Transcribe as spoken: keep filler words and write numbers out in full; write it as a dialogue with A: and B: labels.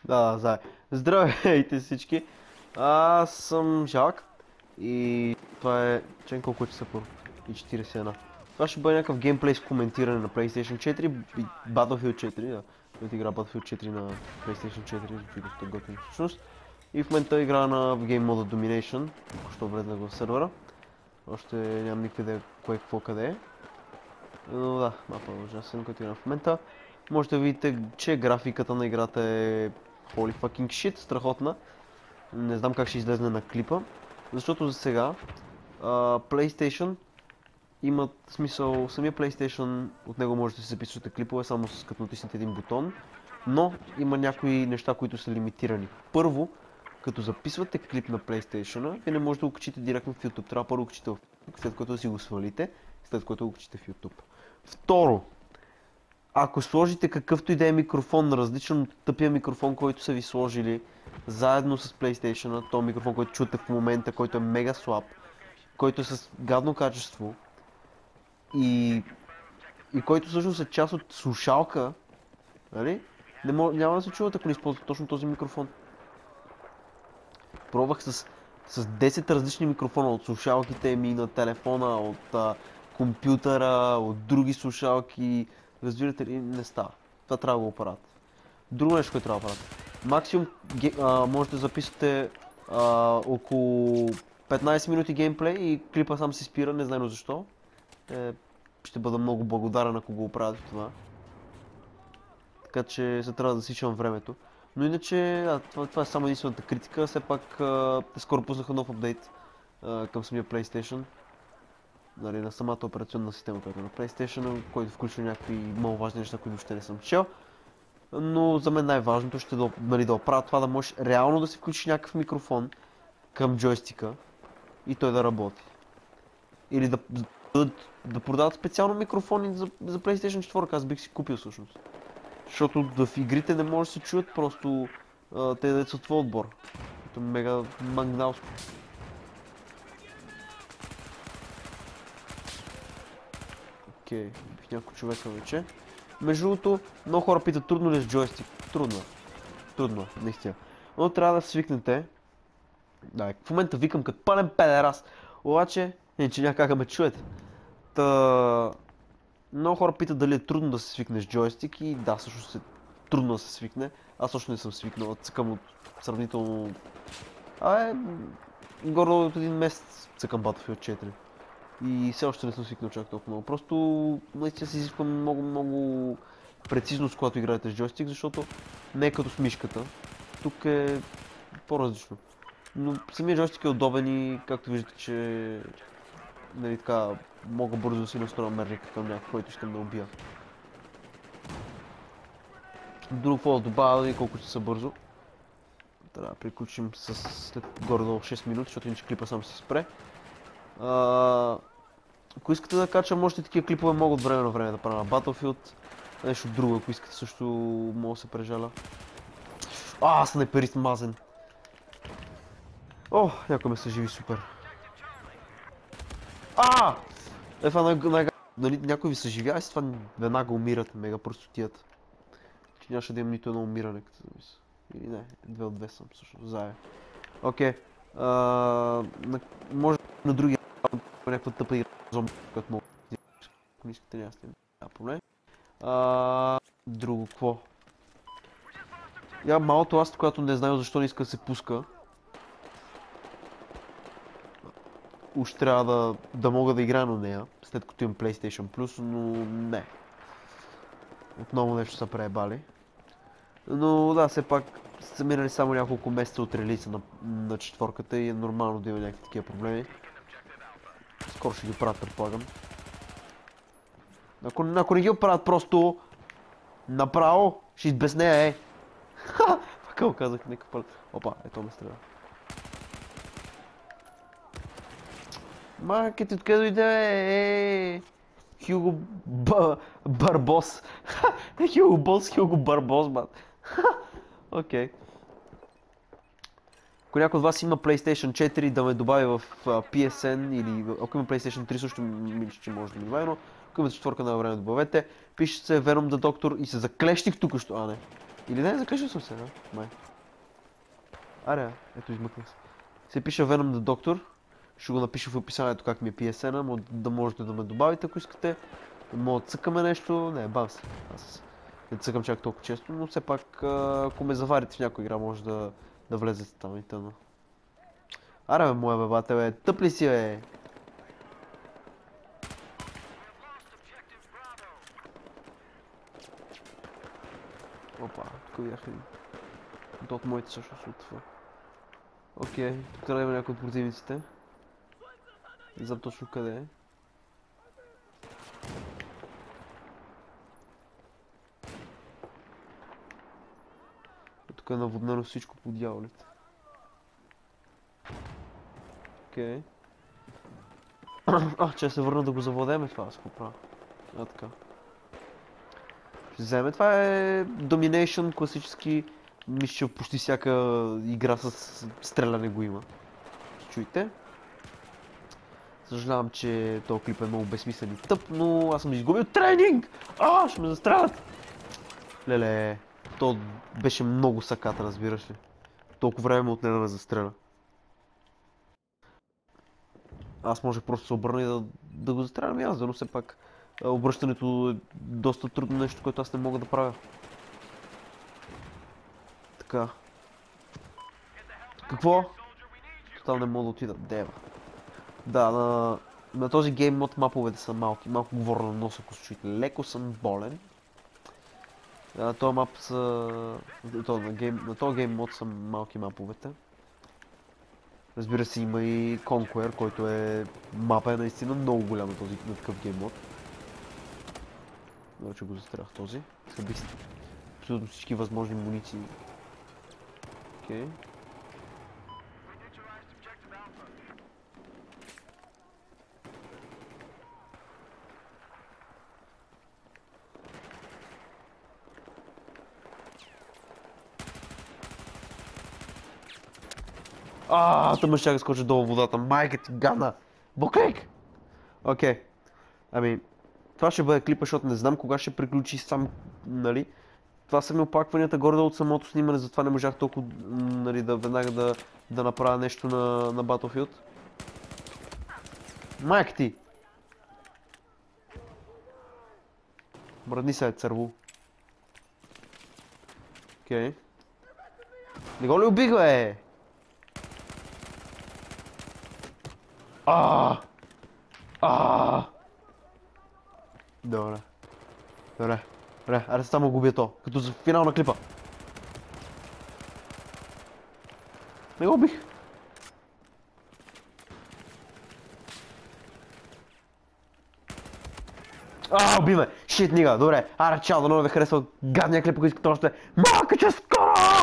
A: Да, зай. Здравейте всички. Аз съм Жак и това е... Чен колко часа първо? И четирийсет и едно. Това ще бъде някакъв геймплей с коментиране на PlayStation четири и Battlefield четири, да. Който игра Battlefield четири на PlayStation четири, звучи доста готино всъщност. И в момента игра на Game Mode Domination, току-що влезнах в сервера. Още нямам никаква идея кое какво къде е. Но да, мапа е ужасен, който играм в момента. Можете да видите, че графиката на играта е holy fucking shit, страхотна. Не знам как ще излезне на клипа, защото за сега uh, PlayStation имат смисъл, самия PlayStation, от него можете да си записвате клипове само с като натиснете един бутон, но има някои неща, които са лимитирани. Първо, като записвате клип на PlayStation, вие не можете да го качите директно в YouTube, трябва първо да качите в Facebook, след което да си го свалите, след което го качите в YouTube. Второ, ако сложите какъвто и да е микрофон, различен от тъпия микрофон, който са ви сложили, заедно с PlayStation, то микрофон, който чувате в момента, който е мега слаб, който е с гадно качество и, и който всъщност е част от слушалка, нали? Не мож, няма да се чувате, ако не използвате точно този микрофон. Пробвах с, с десет различни микрофона, от слушалките ми на телефона, от а, компютъра, от други слушалки. Разбирате ли, не става. Това трябва да го правят. Друго нещо, което трябва да правят. Максимум а, можете да записате а, около петнайсет минути геймплей и клипа сам се спира, не знам защо. Е, ще бъда много благодарен, ако го оправят това. Така че се трябва да засичам времето. Но иначе, а, това, това е само единствената критика. Все пак а, скоро пуснаха нов апдейт а, към самия PlayStation. Нали, на самата операционна система, която е на PlayStation, който включва някакви маловажни неща, които въобще не съм чел. Но за мен най-важното ще да, нали, да оправя това да можеш реално да си включиш някакъв микрофон към джойстика и той да работи. Или да, да, да продават специално микрофони за, за PlayStation четири, аз бих си купил всъщност. Защото в игрите не може да се чуят просто а, те да са твой отбор. Това е мега мангналско. Окей, бих няколко човека вече. Между другото, много хора питат, трудно ли е с джойстик? Трудно. Трудно, наистина. Но трябва да свикнете. Да, в момента викам като пълен педерас. Обаче, не, че няма как да ме чуете. Та... Много хора питат дали е трудно да се свикне с джойстик и да, всъщност е трудно да се свикне. Аз още не съм свикнал, цъкам от сравнително... Абе, горе от един месец цъкам Battlefield четири. И все още не съм свикнал чак толкова много. Просто наистина се изисква много, много прецизност, когато играете с джойстик, защото не е като с мишката. Тук е по-различно. Но самият джойстик е удобен и както виждате, че нали така, мога бързо да си настроя мерника към някой, който искам да убия. Друго какво да добавя и колко ще са бързо. Трябва да приключим с след горе-долу шест минути, защото иначе клипа сам се спре. А, ако искате да качам, можете такива клипове мога от време на време да правя на Battlefield. Нещо друго, ако искате също мога да се прежаля. А, снайперист мазен. О, някой ме съживи супер. А! Е, това най- най- нали, някой ви съживява и с това веднага умират, мега простотията. Че нямаше да имам нито едно умиране, като замисля. Или не, две от две съм всъщност, зая. Окей. Може на другия някаква тъпа игра зомби, която мога да ако не искате, няма няма проблем. А, друго, какво? Я малото аз, която не знаю защо не иска да се пуска. Уж трябва да, да мога да играя на нея, след като имам PlayStation Plus, но не. Отново нещо са преебали. Но да, все пак са минали само няколко месеца от релиза на, на четворката и е нормално да има някакви такива проблеми. Скоро ще ги оправят, предполагам. Ако, ако не ги оправят просто направо, ще избеснея, е. Ха! Какво казах, нека пълен. Опа, ето ме стреля. Маркет, откъде дойде, е? Хюго Барбос. Хюго Бос, Хюго Барбос, бат. Окей. Ако някой от вас има PlayStation четири да ме добави в Пи Ес Ен или ако има PlayStation три също мисля, че може да ме добави, но ако имате четвърка на време добавете, пише се Venom the Doctor и се заклещих тук що, а не. Или не, закачал съм се, да? Май. Аре, ето измъкнах се. Се пише Venom the Doctor. Ще го напиша в описанието как ми е пи ес ен-а, да можете да ме добавите, ако искате. Мога да цъкаме нещо. Не, бам се. Аз не цъкам чак толкова често, но все пак, ако ме заварите в някоя игра, може да, да влезете там и тъна. Аре бе, моя бебате, бе, тъп ли си, бе? Опа, тук бяха един. То от моите също се отва. Окей, тук трябва да има някой от противниците. Не знам точно къде е. Тук е наводнено всичко по дяволите. Окей. А, че се върна да го завладеме това, аз го правя. А, така. Ще вземе. Това е Domination, класически. Мисля, че почти всяка игра с стреляне го има. Чуйте. Съжалявам, че този клип е много безсмислен и тъп, но аз съм изгубил тренинг! А, ще ме застрелят! Леле, то беше много саката, разбираш ли. Толкова време ме отне да ме застреля. Аз може просто се обърна и да, да го застрелям и аз, но все пак обръщането е доста трудно нещо, което аз не мога да правя. Така. Какво? Тотал не мога да отида. Дева. Да, на, на този гейм мод маповете са малки. Малко говоря на носа, ако се чуете. Леко съм болен. На този мап са... На, гейм... на този гейм мод са малки маповете. Разбира се, има и Conquer, който е... Мапа е наистина много голяма този на такъв гейм мод. Вече го застрелях този. Събих абсолютно всички възможни муниции. Окей. Okay. Ааа, тъмър ще скоча долу в водата. Майка ти гадна! Буклик! Окей. Ами, това ще бъде клипа, защото не знам кога ще приключи сам, нали. Това са ми опакванията горе от самото снимане, затова не можах толкова, нали, да веднага да, да направя нещо на, на Battlefield. Майка ти! Мръдни се, църво. Окей. Не го ли убих, бе? Аааа! Аааа! Добре. Добре. Добре, аре само го убия то, като за финал на клипа. Не го убих. Ааа, уби ме! Шит, нига, добре. Аре, чао, да много ви харесва гадния клип, ако искате още. Малка че скоро!